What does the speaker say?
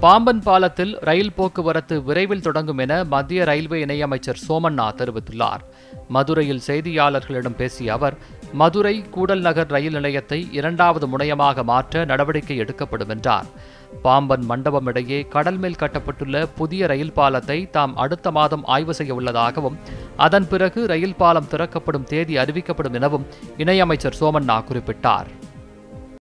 பாம்பன் பாலத்தில் ரயில் போக்குவரத்து விரைவில் தொடங்கும் என மத்திய ரயில்வே இணையமைச்சர் சோமண்ணா தெரிவித்துள்ளார். மதுரையில் செய்தியாளர்களிடம் பேசிய அவர், மதுரை கூடல் நகர் ரயில் நிலையத்தை 2வது முனையமாக மாற்ற நடவடிக்கை எடுக்கப்படும் என்றார். பாம்பன் மண்டபம் இடையே கடல் மேல் கட்டப்பட்டுள்ள புதிய ரயில் பாலத்தை தாம் அடுத்த மாதம் ஆய்வு செய்ய உள்ளதாகவும், அதன் பிறகு ரயில் பாலம் திறக்கப்படும் தேதி அறிவிக்கப்படும் எனவும் இணையமைச்சர் சோமண்ணா குறிப்பிட்டார்.